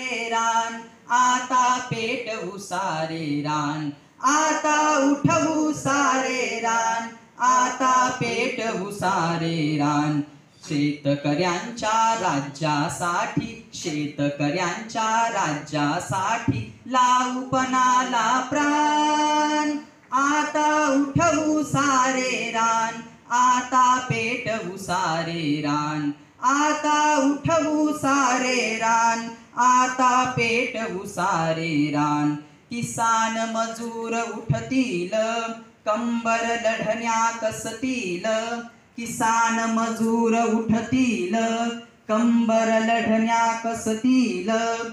रान, आता पेटवू सारे रान, आता उठवू सारे रान, आता पेटवू सारे रान. शेतकऱ्यांच्या राज्यासाठी, शेतकऱ्यांच्या राज्यासाठी लावू पणाला प्राण. आता उठवू सारे रान, आता पेटवू सारे रान, आता उठवू सारे रान, आता पेटवू सारे रान. किसान मजूर उठतील, कंबर लढण्या कसतील. किसान मजूर उठतील, कंबर लढण्या कसतील.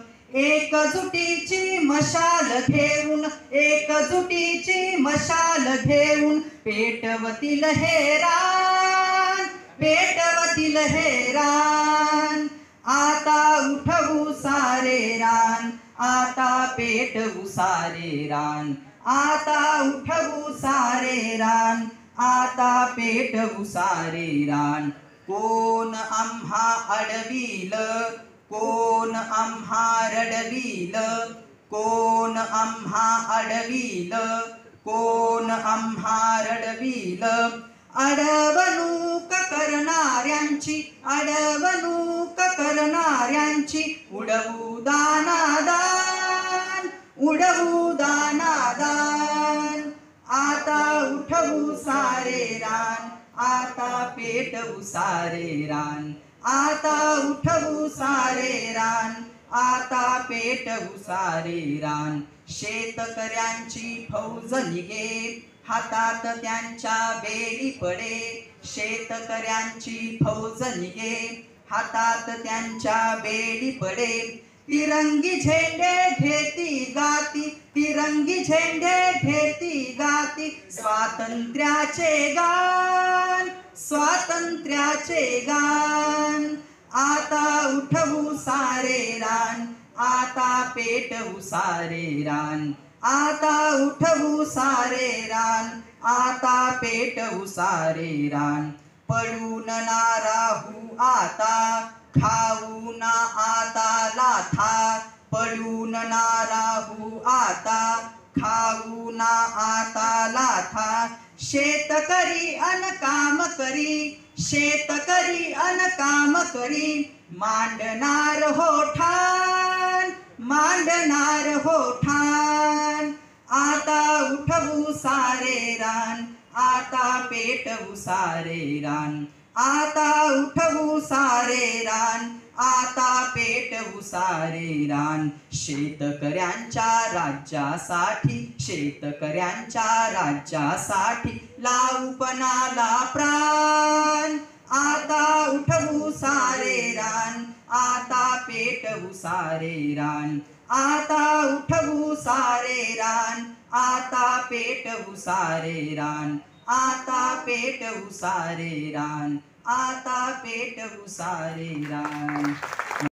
एकजुटीची मशाल घेऊन, एकजुटीची मशाल घेऊन पेटवतील हे रान, पेटवतील हे रान. आता उठवू सारे रान, आता पेटवू सारे रान, आता उठवू सारे रान, आता पेटवू सारे रान. कोण आम्हा अडविल, कोण आम्हा रडविल, कोण आम्हा अडविल, कोण आम्हा रडविल. अडवणूक करणाऱ्यांची, अडवणूक करणाऱ्यांची उडवू दानादान, उडवू दानादान. आता उठवू सारे रान, आता पेटवू सारे रान, आता उठवू सारे रान, आता पेटवू सारे रान. शेतकऱ्यांची फौज निघे, हातात त्यांच्या बेडी पडे. शेतकऱ्यांची फौज निघे, हातात त्यांच्या बेडी पडे. तिरंगी झेंडे घेती गाती, तिरंगी झेंडे घेती गाती स्वातंत्र्याचे गान, स्वातंत्र्याचे गान. आता उठवू सारे रान, आता पेटवू सारे रान, आता उठवू सारे रान, आता पेटवू सारे रान. पडून ना राहू आता, खाऊ ना आता लाथा. पडून ना राहू आता, खाऊ ना आता लाथा. शेतकरी अन काम करी, शेतकरी अन काम करी मांडणार हो ठाण, मांडणार हो ठाण. आता उठवू सारे रान, आता पेटवू सारे रान, आता उठवू सारे रान, आता पेटवू सारे रान. शेतकऱ्यांच्या राज्यासाठी, शेतकऱ्यांच्या राज्यासाठी लावू पणाला प्राण. आता उठवू सारे रान, आता पेटवू सारे रान, आता उठवू सारे रान, आता पेटवू सारे रान, आता पेटवू सारे रान, आता पेटवू सारे रान.